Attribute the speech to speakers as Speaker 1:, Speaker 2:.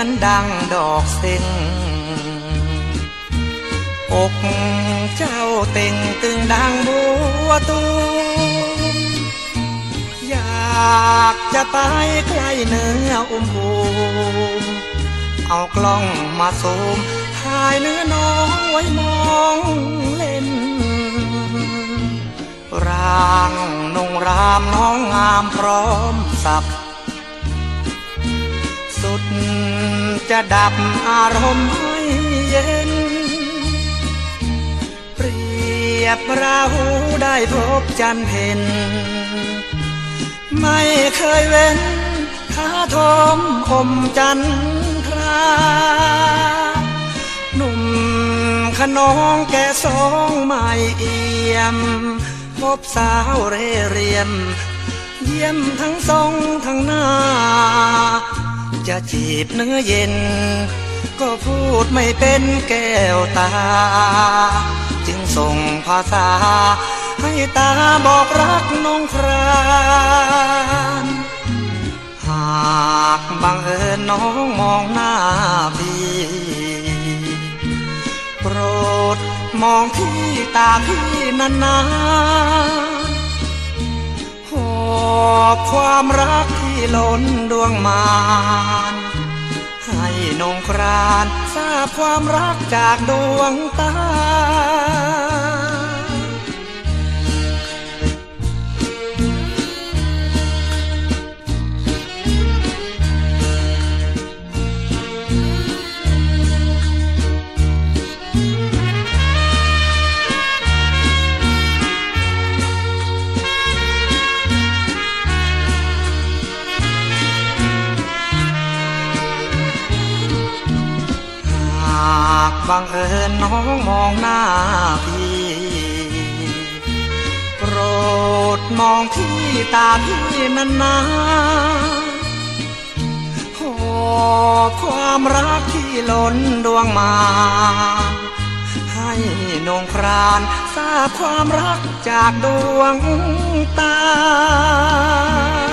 Speaker 1: อนดังดอกเซ็งอกเจ้าเต่งตึงดังบัวตูมอยากจะไปใกล้เนื้ออุ้มภูมิเอากล้องมาซูมถ่ายเนื้อน้องไว้มองเล่นร่างนุ่งรามน้องงามพร้อมสับสุดจะดับอารมณ์ให้เย็นเปรียบราหูได้พบจันทร์เพ็ญไม่เคยเว้นท้าทมอมจันทราหนุ่มขนองแก่สองไม่เอี่ยมพบสาวเร่เรียมเยี่ยมทั้งทรงทั้งหน้าจะจีบเนื้อเย็นก็พูดไม่เป็นแก้วตาจึงส่งภาษาให้ตาบอกรักน้องครานหากบังเอิญน้องมองหน้าพี่โปรดมองที่ตาพี่นานๆหอบความรักที่ล้นดวงมานให้นงครานทราบความรักจากดวงตาบังเอิญน้องมองหน้าพี่โปรดมองที่ตาพี่นานๆหอบความรักที่ล้นดวงมาให้นงครานทราบความรักจากดวงตา